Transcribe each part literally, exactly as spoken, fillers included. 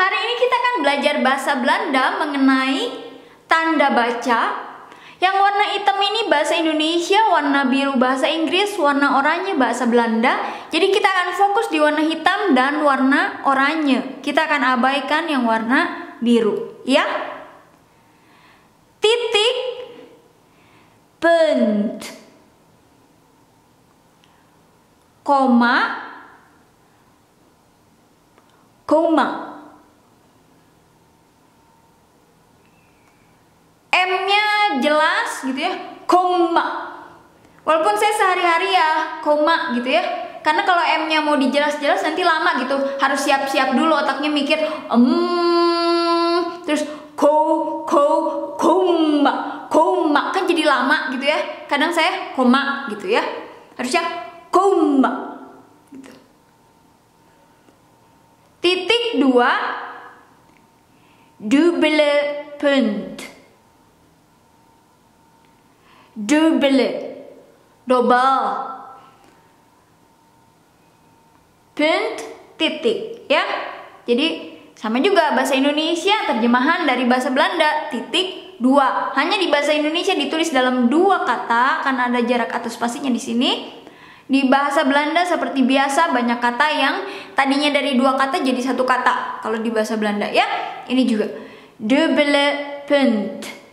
hari ini kita akan belajar bahasa Belanda mengenai tanda baca. Yang warna hitam ini bahasa Indonesia, warna biru bahasa Inggris, warna oranye bahasa Belanda. Jadi kita akan fokus di warna hitam dan warna oranye. Kita akan abaikan yang warna biru, ya. Titik, punt, koma, koma. M-nya jelas gitu ya, koma. Walaupun saya sehari-hari ya koma gitu ya. Karena kalau M-nya mau dijelas-jelas nanti lama gitu. Harus siap-siap dulu otaknya mikir hmm, terus ko ko koma, koma kan jadi lama gitu ya. Kadang saya koma gitu ya. Harusnya koma gitu. Titik dua, double punt. Double, double, punt, titik, ya. Jadi sama juga bahasa Indonesia terjemahan dari bahasa Belanda, titik dua. Hanya di bahasa Indonesia ditulis dalam dua kata karena ada jarak atau spasinya di sini. Di bahasa Belanda seperti biasa banyak kata yang tadinya dari dua kata jadi satu kata. Kalau di bahasa Belanda, ya. Ini juga double punt.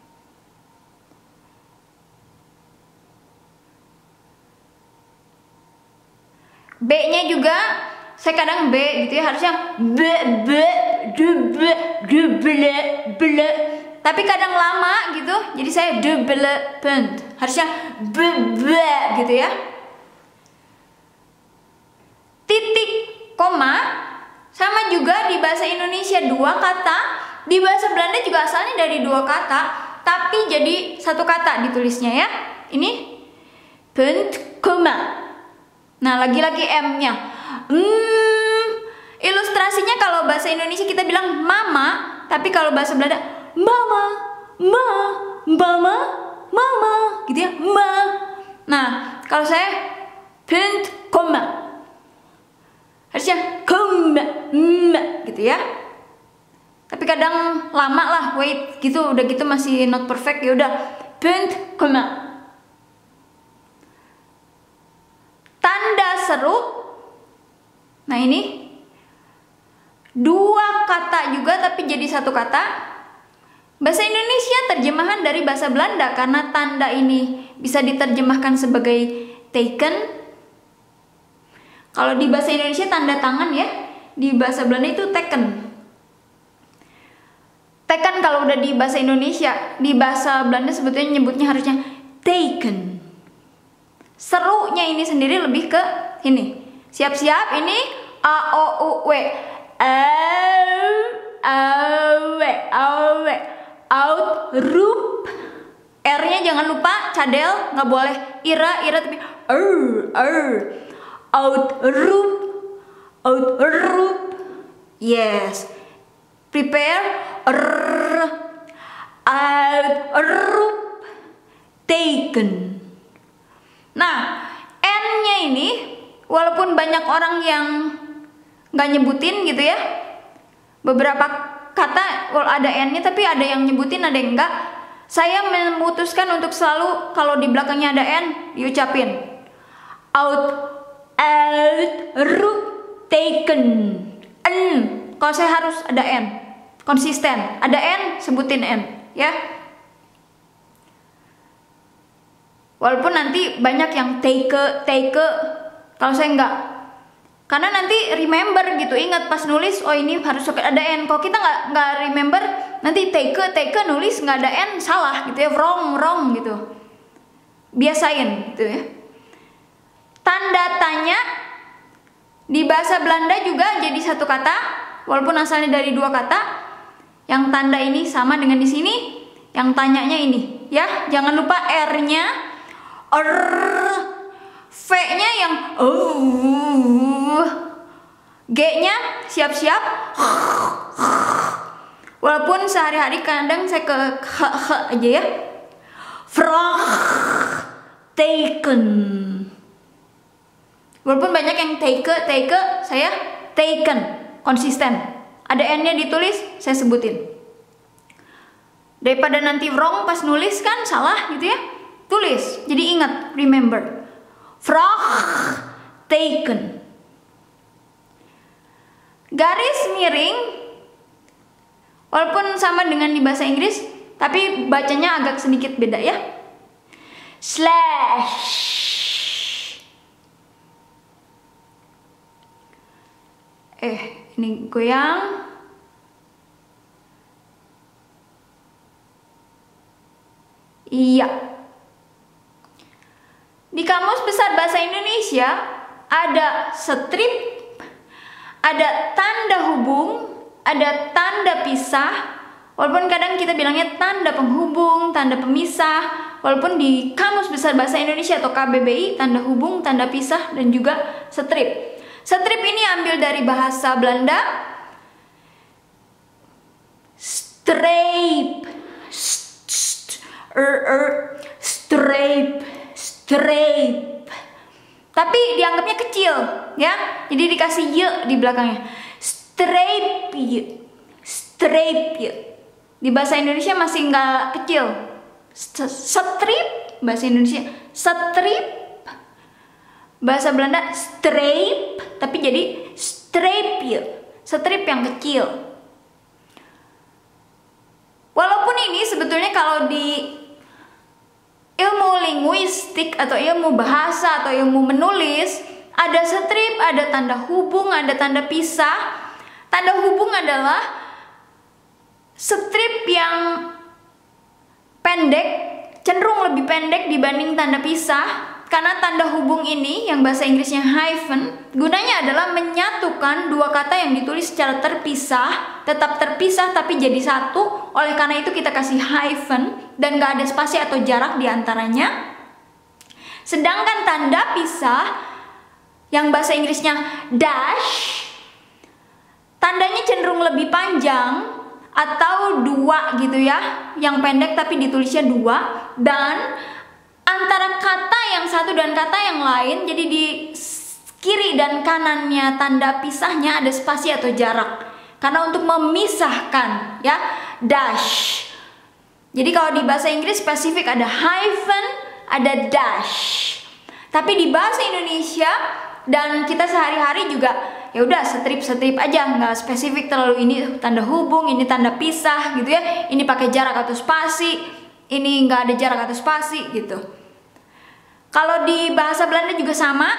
B-nya juga saya kadang B gitu ya, harusnya B B double double double. Tapi kadang lama gitu, jadi saya double punt. Harusnya B B gitu ya. Titik, koma sama juga di bahasa Indonesia dua kata, di bahasa Belanda juga asalnya dari dua kata, tapi jadi satu kata ditulisnya ya. Ini punt, koma. Nah, lagi-lagi M-nya. Hmm, ilustrasinya kalau bahasa Indonesia kita bilang mama, tapi kalau bahasa Belanda mama, ma, mama, mama, gitu ya, ma. Nah, kalau saya punt, koma. Harusnya koma, ma, gitu ya. Tapi kadang lama lah, wait, gitu, udah gitu masih not perfect, ya udah punt, koma. Tanda seru. Nah, ini dua kata juga tapi jadi satu kata. Bahasa Indonesia terjemahan dari bahasa Belanda karena tanda ini bisa diterjemahkan sebagai taken. Kalau di bahasa Indonesia tanda tangan ya, di bahasa Belanda itu taken. Taken kalau udah di bahasa Indonesia, di bahasa Belanda sebetulnya nyebutnya harusnya taken. Serunya ini sendiri lebih ke ini. Siap-siap, ini A O U W. Au, au, au, out, rup. R-nya jangan lupa cadel, nggak boleh ira, ira tapi er, er. Out, rup, out, rup. Yes. Prepare, er, out, rup, taken. Nah, N-nya ini walaupun banyak orang yang nggak nyebutin gitu ya, beberapa kata ada N-nya tapi ada yang nyebutin ada yang enggak. Saya memutuskan untuk selalu kalau di belakangnya ada N diucapin out, out, root, taken. N, kalau saya harus ada N, konsisten. Ada N, sebutin N, ya. Walaupun nanti banyak yang take, take, kalau saya enggak. Karena nanti remember gitu, ingat pas nulis, oh ini harus ada N. Kalau kita nggak nggak remember, nanti take, take nulis nggak ada N, salah gitu ya, wrong, wrong gitu. Biasain gitu ya. Tanda tanya di bahasa Belanda juga jadi satu kata, walaupun asalnya dari dua kata. Yang tanda ini sama dengan di sini, yang tanyanya ini, ya. Jangan lupa R-nya. R, V-nya yang uh, G-nya siap-siap. Walaupun sehari-hari kadang saya ke h, h aja ya. From, taken. Walaupun banyak yang take, take, saya taken, konsisten. ada N-nya ditulis, saya sebutin. Daripada nanti wrong pas nulis kan salah gitu ya. Tulis. Jadi ingat, remember. Vraagteken. Garis miring walaupun sama dengan di bahasa Inggris, tapi bacanya agak sedikit beda ya. Slash. Eh, ini goyang. Iya. Di Kamus Besar Bahasa Indonesia ada strip, ada tanda hubung, ada tanda pisah. Walaupun kadang kita bilangnya tanda penghubung, tanda pemisah. Walaupun di Kamus Besar Bahasa Indonesia atau K B B I tanda hubung, tanda pisah, dan juga strip. Strip ini ambil dari bahasa Belanda. Streep. Er, er, streep. Streep. Tapi dianggapnya kecil, ya. Jadi dikasih y di belakangnya. Streep. Streep. Di bahasa Indonesia masih nggak kecil. Strip. Bahasa Indonesia. Strip. Bahasa Belanda streep, tapi jadi streep, strip yang kecil. Walaupun ini sebetulnya kalau di ilmu linguistik atau ilmu bahasa atau ilmu menulis, ada strip, ada tanda hubung, ada tanda pisah. Tanda hubung adalah strip yang pendek, cenderung lebih pendek dibanding tanda pisah. Karena tanda hubung ini yang bahasa Inggrisnya hyphen, gunanya adalah menyatukan dua kata yang ditulis secara terpisah, tetap terpisah tapi jadi satu. Oleh karena itu kita kasih hyphen dan gak ada spasi atau jarak di antaranya. Sedangkan tanda pisah yang bahasa Inggrisnya dash, tandanya cenderung lebih panjang atau dua gitu ya, yang pendek tapi ditulisnya dua, dan antara kata yang satu dan kata yang lain, jadi di kiri dan kanannya tanda pisahnya ada spasi atau jarak. Karena untuk memisahkan ya, dash. Jadi kalau di bahasa Inggris spesifik ada hyphen, ada dash. Tapi di bahasa Indonesia dan kita sehari-hari juga ya udah strip-strip aja, nggak spesifik terlalu ini tanda hubung, ini tanda pisah gitu ya. Ini pakai jarak atau spasi, ini nggak ada jarak atau spasi gitu. Kalau di bahasa Belanda juga sama,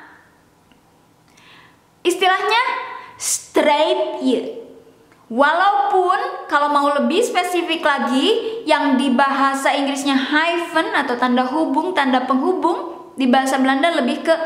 istilahnya streepje. Walaupun kalau mau lebih spesifik lagi, yang di bahasa Inggrisnya hyphen atau tanda hubung, tanda penghubung, di bahasa Belanda lebih ke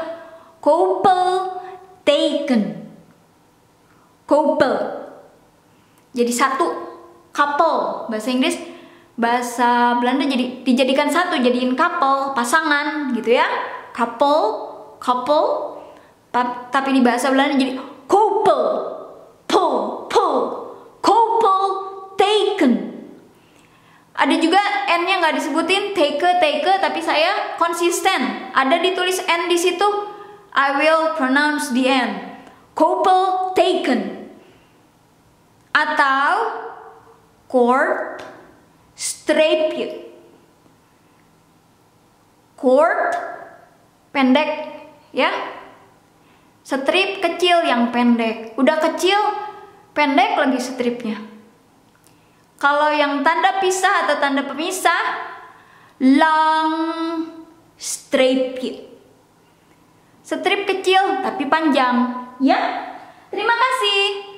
koppelteken. Koppel. Jadi satu, couple bahasa Inggris. Bahasa Belanda jadi dijadikan satu, jadiin couple, pasangan gitu ya. Couple, couple. Tapi di bahasa Belanda jadi koppel, pull, pull, koppelteken. Ada juga N-nya nggak disebutin, teke, teke, tapi saya konsisten. Ada ditulis N di situ, I will pronounce the N. Koppelteken. Atau korp, streepje. Kort pendek ya. Strip kecil yang pendek. Udah kecil, pendek lagi stripnya. Kalau yang tanda pisah atau tanda pemisah, lang streepje. Strip kecil tapi panjang ya. Terima kasih.